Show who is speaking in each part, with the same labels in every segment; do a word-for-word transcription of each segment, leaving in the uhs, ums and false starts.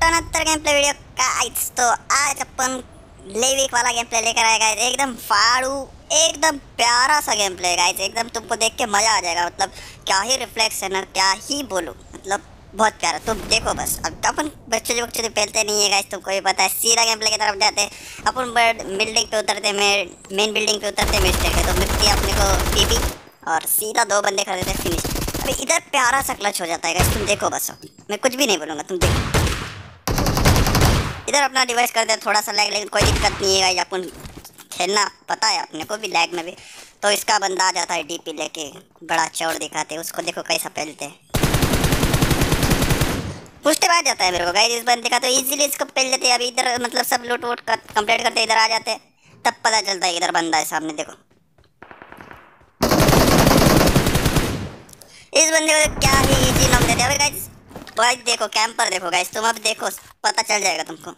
Speaker 1: Another game play video guys. तो आज अपन लेविक वाला गेम प्ले लेकर आए गाइस, एकदम फाड़ू, एकदम प्यारा सा गेम प्ले गाइस, एकदम तुमको देख के मजा आ जाएगा। मतलब क्या ही रिफ्लेक्स है ना, क्या ही बोलूं, मतलब बहुत प्यारा। तुम देखो बस। अब अपन बच्चे बच्चे तो पहलते नहीं है गाइस, तुमको भी पता है। सीधा गेम प्ले की तरफ जाते हैं अपन, बिल्डिंग पे उतरते, मेन बिल्डिंग पे उतरते मिस्टेक है तो मिलती है अपने को पीपी और सीधा दो बंदे कर देते हैं फिनिश। अभी इधर प्यारा सा क्लच हो जाता है गाइस, तुम देखो बस। मैं कुछ भी नहीं बोलूँगा, तुम देखो। इधर अपना डिवाइस कर दे थोड़ा सा लैग, लेकिन कोई दिक्कत नहीं है गाइस, अपन खेलना पता है अपने को भी लैग में भी। तो इसका बंदा आ जाता है डीपी लेके, बड़ा चौड़ दिखाते हैं उसको, देखो कैसा पहलते हैं। पुष्टे आ जाता है मेरे को गाइस इस बंदे का, तो इजीली इसको पहल लेते हैं। अभी इधर मतलब सब लूट वूट कर कंप्लीट करते इधर आ जाते हैं, तब पता चलता है इधर बंदा है सामने। देखो इस बंदे को क्या ही इजी नॉक देते हैं गाइस। गाइस देखो कैंपर, देखो गाइस तुम, अब देखो पता चल जाएगा तुमको।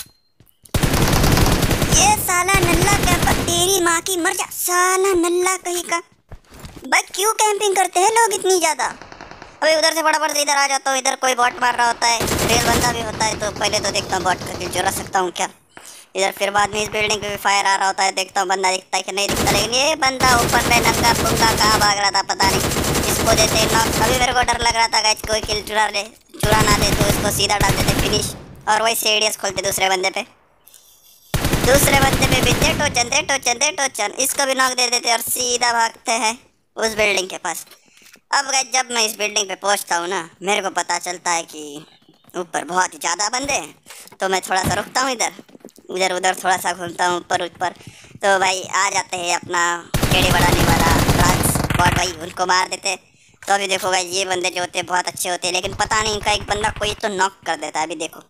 Speaker 1: ये साला नल्ला कैंपर, तेरी माँ की मर जा साला नल्ला कहीं का। भाई क्यों कैंपिंग करते हैं लोग इतनी ज्यादा। अभी उधर से फटाफट से इधर आ जाता हूँ। इधर कोई बॉट मार रहा होता है, रेल बंदा भी होता है, तो पहले तो देखता हूँ बॉट करके चुरा सकता हूँ क्या। इधर फिर बाद में इस बिल्डिंग पे भी फायर आ रहा होता है, देखता हूँ बंदा दिखता है कि नहीं दिखता। लेकिन ये बंदा ऊपर में नंगा पुंगा कहाँ भाग रहा था पता नहीं, इसको देते नॉक। अभी मेरे को डर लग रहा था गाइस कोई किल चुरा ले, चुरा ना दे तो इसको सीधा डाल देते फिनिश, और वही सीडीएस खोलते दूसरे बंदे पे। दूसरे बंदे पे भी दे टोचन, दे टोचन, दे टोचन, इसको भी नॉक दे देते और सीधा भागते हैं उस बिल्डिंग के पास। अब गाइस जब मैं इस बिल्डिंग पे पहुंचता हूँ ना, मेरे को पता चलता है कि ऊपर बहुत ही ज़्यादा बंदे हैं, तो मैं थोड़ा सा रुकता हूँ इधर उधर उधर थोड़ा सा घूमता हूँ ऊपर ऊपर। तो भाई आ जाते हैं अपना केड़ी बढ़ाने वाला राज बॉट, भाई उनको मार देते। तो अभी देखो भाई ये बंदे जो होते हैं बहुत अच्छे होते हैं, लेकिन पता नहीं इनका एक बंदा कोई तो नॉक कर देता है। अभी देखो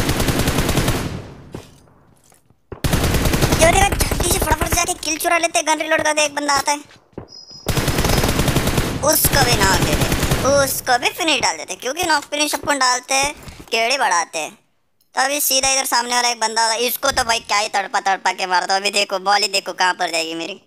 Speaker 1: ये देखो जल्दी से फटाफट जाके किल चुरा लेते, गन रिलोड करते, एक बंदा आता है उसको भी नॉक दे देते, उसको भी फिनिश डाल देते, क्योंकि नॉक फिनिश अपन डालते हैं केड़ी बढ़ाते हैं। तो अभी सीधा इधर सामने वाला एक बंदा, इसको तो भाई क्या ही तड़पा तड़पा के मारता हूँ। अभी देखो बॉली देखो कहाँ पर जाएगी मेरी,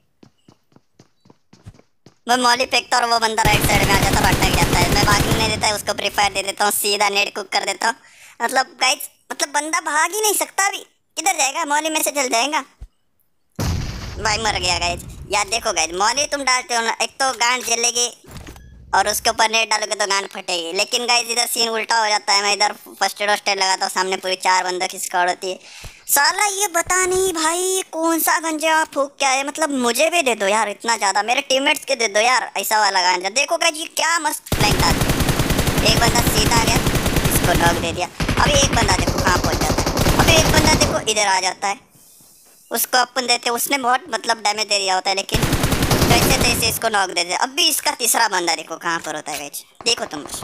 Speaker 1: मैं मॉली फेंकता और वो बंदा राइट साइड में आ जाता, अटक जाता है। मैं भागने नहीं देता है उसको, प्री फायर दे देता हूँ, सीधा नेट कुक कर देता हूँ। मतलब गाइस मतलब बंदा भाग ही नहीं सकता, अभी किधर जाएगा, मॉली में से चल जाएगा। भाई मर गया गाइस। यार देखो गाइस मॉली तुम डालते हो ना, एक तो गांड जलेगी और उसके ऊपर नेट डालोगे तो गांड फटेगी। लेकिन गाइस इधर सीन उल्टा हो जाता है, मैं इधर फर्स्ट एड वस्टेड लगाता हूँ, सामने पूरी चार बंदों की स्क्वाड होती है। साला ये बता नहीं भाई कौन सा गंजा फूक क्या है, मतलब मुझे भी दे दो यार इतना ज़्यादा, मेरे टीममेट्स के दे दो यार ऐसा वाला गांजा। देखो गाइस ये क्या मस्त फ्लैंक डालते, एक बंदा सीधा आ गया, इसको नॉक दे दिया। अभी एक बंदा देखो कहाँ पहुँच जाता है, अभी एक बंदा देखो इधर आ जाता है, उसको अपन देते, उसने बहुत मतलब डैमेज दे दिया होता है, लेकिन जैसे तैसे इसको नॉक दे दे। अब भी इसका तीसरा बंदा देखो कहाँ पर होता है गाइस, देखो तुम बस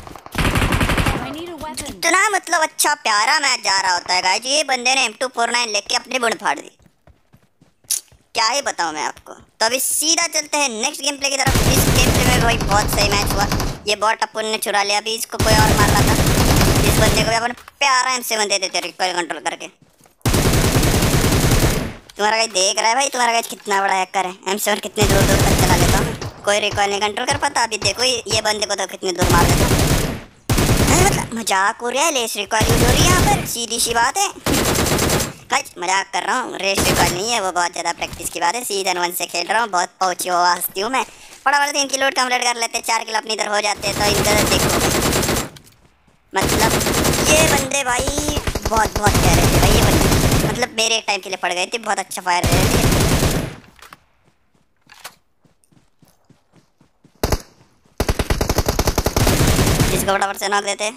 Speaker 1: इतना मतलब अच्छा प्यारा मैच जा रहा होता है गाइस। ये बंदे ने एम टू फोर नाइन लेके अपनी बुंड फाड़ दी, क्या ही बताऊँ मैं आपको। तो अभी सीधा चलते हैं नेक्स्ट गेम प्ले की तरफ। इस गेम प्ले में भाई बहुत सही मैच हुआ, ये बॉट अपन ने चुरा लिया। अभी इसको कोई और मार रहा था, इस बंदे को भी अपन प्यारा एम सेवन दे देते रिकॉइल कंट्रोल करके। तुम्हारा गाइस देख रहा है भाई, तुम्हारा गाइस कितना बड़ा हैकर है, एम सेवन कितने दूर दूर तक चला लेता हूँ, कोई रिकॉइल नहीं कंट्रोल कर पाता। अभी देखो ये बंदे को तो कितने दूर मार देता हूँ, मतलब मजाक हो रहा है, रेस रिकॉइल यूज हो रही है यहाँ पर, सीधी सी बात है गाइस, मजाक कर रहा हूँ, रेस रिकॉइल नहीं है वो, बहुत ज़्यादा प्रैक्टिस की बात है। सीजन वन से खेल रहा हूँ, बहुत पहुँची हुआ हस्ती हूँ मैं। फटाफट तीन किलो कंप्लीट कर लेते, चार किलो अपनी इधर हो जाते। तो इधर देखो मतलब ये बंदे भाई बहुत बहुत प्यारे थे भाई, ये बंदे मतलब मेरे एक टाइम के लिए पड़ गए थे, बहुत अच्छा फायर दे रहे थे। इसको फटाफट से नॉक देते,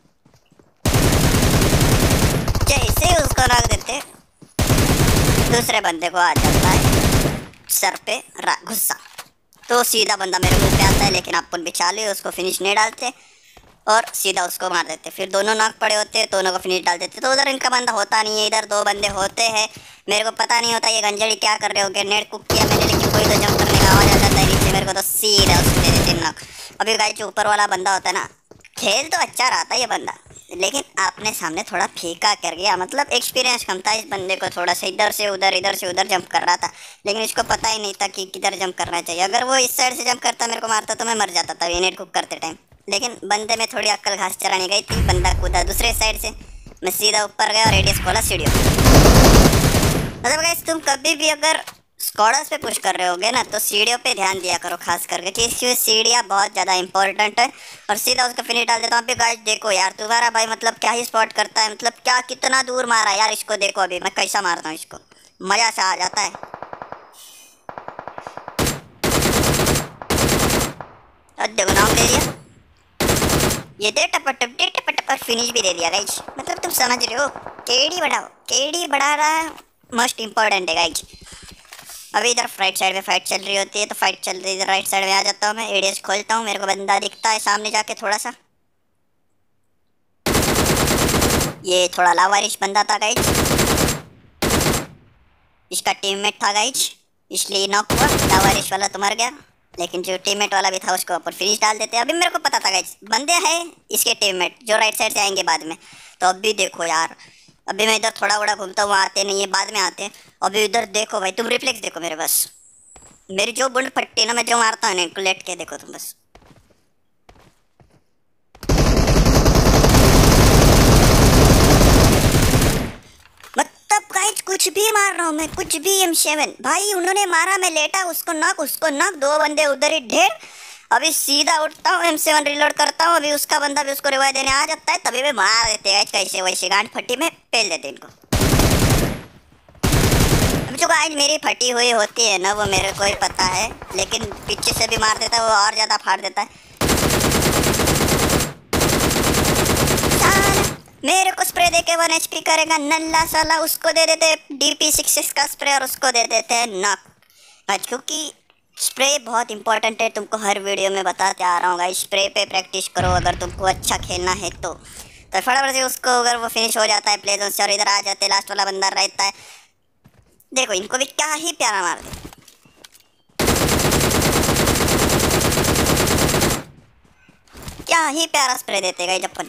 Speaker 1: जैसे उसको नॉक देते दूसरे बंदे को आ जाता है सर पे गुस्सा, तो सीधा बंदा मेरे मुंह पे आता है, लेकिन अपन भी चालू उसको फिनिश नहीं डालते और सीधा उसको मार देते। फिर दोनों नॉक पड़े होते हैं, दोनों को फिनिश डाल देते। तो उधर इनका बंदा होता नहीं है, इधर दो बंदे होते हैं, मेरे को पता नहीं होता ये गंजड़ी क्या कर रहे होंगे। नेट कुक किया मैंने, लेकिन कोई तो जंप करने का आवाज़ आ जाता है नीचे मेरे को, तो सीधा उसको दे देते नॉक। अभी गाइस जो ऊपर वाला बंदा होता है ना, खेल तो अच्छा रहता है ये बंदा, लेकिन आपने सामने थोड़ा फीका कर गया, मतलब एक्सपीरियंस कम था इस बंदे को, थोड़ा सा इधर से उधर इधर से उधर जंप कर रहा था, लेकिन इसको पता ही नहीं था कि किधर जंप करना चाहिए। अगर वो इस साइड से जंप करता मेरे को मारता तो मैं मर जाता था ये नेट कुक करते टाइम, लेकिन बंदे में थोड़ी अक्ल घास चरानी गई थी, बंदा कूदा दूसरे साइड से, मैं सीधा ऊपर गया और रेडियस खोला सीढ़ियों। मतलब गाइस तुम कभी भी अगर स्क्वाड्स पे पुश कर रहे होगे ना तो सीढ़ियों पे ध्यान दिया करो खास करके, क्योंकि सीढ़ियाँ बहुत ज़्यादा इंपॉर्टेंट है। और सीधा उसका फिनिश डाल देता हूँ। अभी गाइस देखो यार तुम्हारा भाई मतलब क्या ही स्पॉट करता है, मतलब क्या कितना दूर मारा यार इसको। देखो अभी मैं कैसा मारता हूँ इसको, मज़ा सा आ जाता है। अब देखो नाम दे दिया, ये दे टपटप दे टपटप और फिनिश भी दे दिया गाइस। मतलब तुम समझ रहे हो, केडी बढ़ाओ, केडी बढ़ा रहा है मोस्ट इम्पोर्टेंट है गाइस। अभी इधर राइट साइड में फाइट चल रही होती है तो फाइट चल रही है, इधर राइट साइड में आ जाता हूँ मैं, एडीएस खोलता हूँ, मेरे को बंदा दिखता है सामने जाके थोड़ा सा। ये थोड़ा लावारिश बंदा था गाइस, इसका टीममेट था गाइस, इसलिए नॉक हुआ। लावारिश वाला तो मर गया, लेकिन जो टीममेट वाला भी था उसको अपन फिनिश डाल देते। अभी मेरे को पता था गाइस बंदे हैं इसके टीममेट जो राइट साइड से आएंगे बाद में। तो अभी देखो यार, अभी मैं इधर थोड़ा बड़ा घूमता हूँ, आते नहीं है बाद में आते हैं। अभी इधर देखो भाई, तुम रिफ्लेक्स देखो मेरे, बस मेरी जो बुंड फटती ना, मैं जो मारता हूँ ना इनको लेट के देखो तुम बस। मतलब गाइस कुछ भी मार रहा हूँ मैं, कुछ भी। एम सेवन भाई उन्होंने मारा, मैं लेटा, उसको नॉक, उसको नॉक, दो बंदे उधर ही ढेर। अभी सीधा उठता हूँ, एम सेवन रिलोड करता हूँ, अभी उसका बंदा भी उसको रिवाइव देने आ जाता है, तभी भी मार देते हैं कैसे वैसे, गांड फटी में पेल देते इनको। अभी जो गाइस मेरी फटी हुई होती है ना वो मेरे को ही पता है, लेकिन पीछे से भी मार देता है वो, और ज़्यादा फाड़ देता है। मेरे को स्प्रे देके वन एचपी करेगा नल्ला साला, उसको दे देते डीपी सिक्स का स्प्रे और उसको दे देते हैं नॉक। क्योंकि स्प्रे बहुत इंपॉर्टेंट है, तुमको हर वीडियो में बताते आ रहा हूँ गाइस, स्प्रे पे प्रैक्टिस करो अगर तुमको अच्छा खेलना है तो। तो फटाफट से उसको अगर वो फिनिश हो जाता है प्ले जोन से और इधर आ जाते, लास्ट वाला बंदा रहता है। देखो इनको भी क्या ही प्यारा मार दे, क्या ही प्यारा स्प्रे देते गाइस अपन।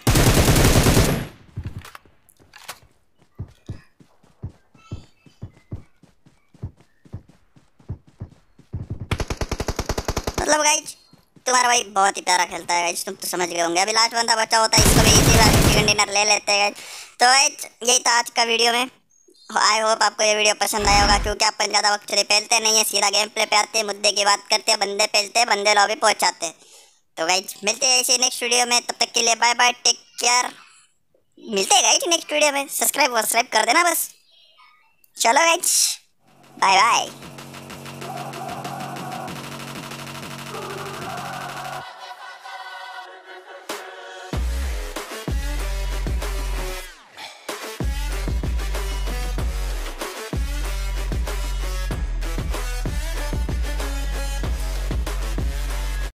Speaker 1: मतलब गाइस तुम्हारा भाई बहुत ही प्यारा खेलता है गाइस, तुम तो समझ गए होंगे। अभी लास्ट बंदा बचा होता है, इसको भी इसी बार चिकन डिनर ले लेते हैं गाइस। तो गाइस यही था आज का वीडियो में, आई होप आपको ये वीडियो पसंद आया होगा, क्योंकि अपन ज़्यादा वक्त से पहलते नहीं है, सीधा गेम प्ले पे आते हैं, मुद्दे की बात करते हैं, बंदे पहलते हैं, बंदे लॉबी पहुँचाते हैं। तो गाइस मिलते हैं ऐसे नेक्स्ट वीडियो में, तब तक के लिए बाय बाय, टेक केयर। मिलते हैं गाइस नेक्स्ट वीडियो में, सब्सक्राइब वब्सक्राइब कर देना बस। चलो गाइस बाय बाय।